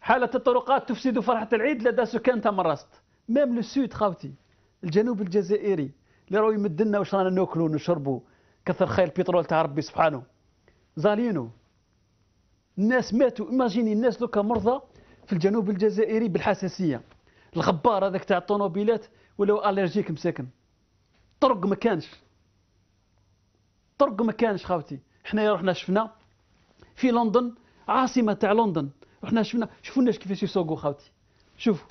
حالة الطرقات تفسد فرحة العيد لدى سكان تمرست. ميم لو سود خاوتي، الجنوب الجزائري اللي راهو يمد لنا واش رانا ناكلوا ونشربوا، كثر خير البترول تاع ربي سبحانه. زالينو الناس ماتوا، ايماجيني الناس دوكا مرضى في الجنوب الجزائري بالحساسيه. الغبار هذاك تاع الطوموبيلات ولاو الرجيك مساكن. طرق ما كانش، طرق ما كانش خاوتي. حنايا رحنا شفنا في لندن، عاصمه تاع لندن، رحنا شفنا، شوفوا الناس كيفاش يسوقوا خاوتي، شوفوا.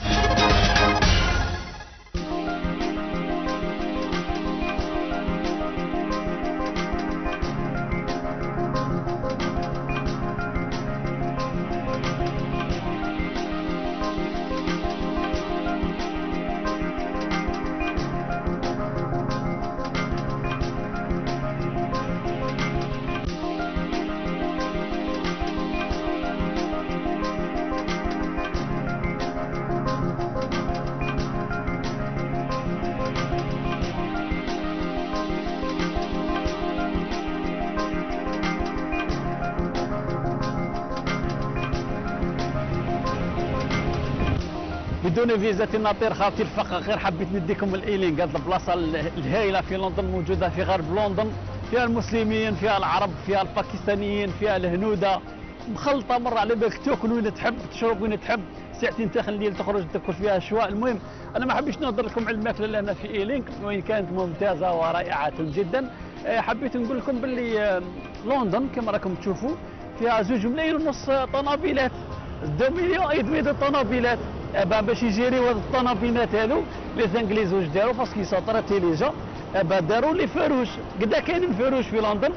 بدون فيزا نطير خاوتي الفقه، غير حبيت نديكم الايلينغ، هذه البلاصه الهائله في لندن، موجوده في غرب لندن، فيها المسلمين، فيها العرب، فيها الباكستانيين، فيها الهنوده، مخلطه مره على بالك تاكل وين تحب، تشرب وين تحب، ساعتين تاخذ الليل تخرج تاكل فيها شواء. المهم انا ما حبيتش نهضر لكم على الماكله لان في ايلينغ وين كانت ممتازه ورائعه جدا. حبيت نقول لكم باللي لندن كما راكم تشوفوا فيها 2.5 ملايين طنابيلات، 2 مليون ايد طنابيلات. باش يجيريو هاد الطنابيلات هادو لي زانجليز واش داروا باسكو سون طرا تيليجون، داروا لي فروش. قدا كاينين فروش في لندن؟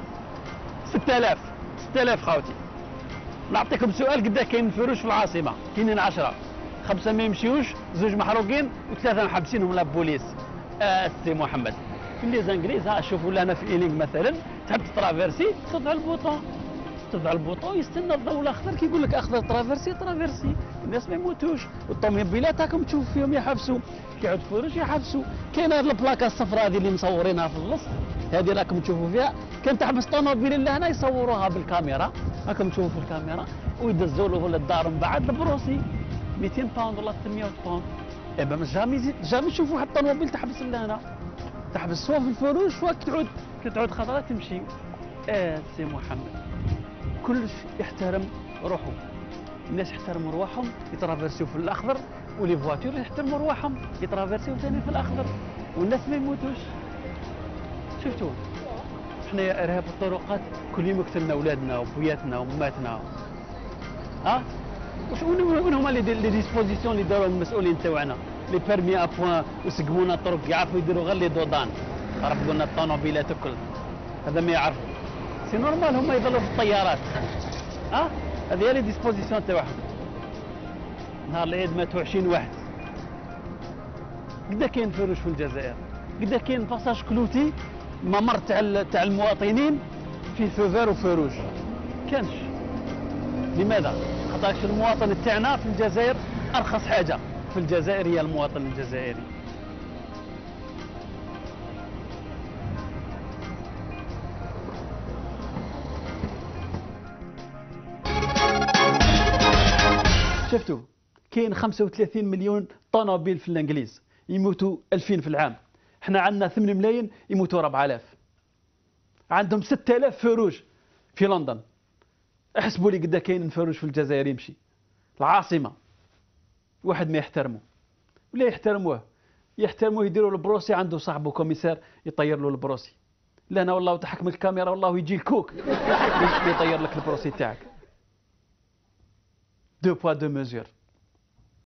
6000 خاوتي. نعطيكم سؤال، قدا كاين فروش في العاصمه؟ كاينين 10، 5 ما يمشيوش، 2 محروقين و3 محبسينهم لا بوليس. سي محمد في لي زانجليز، ها شوفوا لنا في ايلينغ مثلا تحب ترافيرسي تضع البوطون، تضع البوطون يستنى الضوء الاخضر، كيقول لك اخضر ترافيرسي، الناس ما يموتوش. والطوموبيلات راكم تشوفوا فيهم يحبسوا، كيعود فروش يحبسوا. كاين هذه البلاكه الصفراء هذه اللي مصورينها في النص، هذه راكم تشوفوا فيها، كان تحبس طوموبيل لهنا يصوروها بالكاميرا، راكم تشوفوا في الكاميرا، ويدزوا له للدار من بعد البروسي 200 باوند ولا 300 باوند. ما جامي تشوفوا حتى طوموبيل تحبس لهنا، تحبس سوا في الفروش سوا كتعود خضراء تمشي. سي محمد كلش يحترم روحه، الناس يحترموا رواحهم يترافيرسيو في الاخضر، ولي فواتور يحترموا رواحهم يترافيرسيو ثاني في الاخضر، والناس ما يموتوش. شفتوا حنايا ارهاب الطرقات كل يوم قتلنا اولادنا وبوياتنا واماتنا. وين هما لي ديسبوزيسيون اللي داروا المسؤولين تاعنا؟ لي بيرمي ابوان وسقمونا الطرق، يعرفوا يديروا غير لي دودان، رفقوا لنا الطوموبيلات الكل، هذا ما يعرفوا. سي نورمال هما يظلوا في الطيارات. هذه هي لي ديسبوزيسيون تاعهم. نهار العيد ماتوا 20 واحد. قدا كاين فروش في الجزائر، قدا كاين باساج كلوتي ممر تاع المواطنين فيه فوفير وفروج، كانش. لماذا؟ خاطر المواطن تاعنا في الجزائر ارخص حاجه في الجزائر هي المواطن الجزائري. شفتوا كاين 35 مليون طوموبيل في الانجليز، يموتوا 2000 في العام. احنا عندنا 8 ملايين يموتوا 4000. عندهم 6000 فروج في لندن. احسبوا لي قدا كاين فروج في الجزائر يمشي العاصمه. واحد ما يحترمه ولا يحترموه يديروا البروسي، عنده صاحبه كوميسار يطير له البروسي. لا انا والله تحكم الكاميرا والله يجي الكوك يطير لك البروسي تاعك. 2 poids 2 mesures.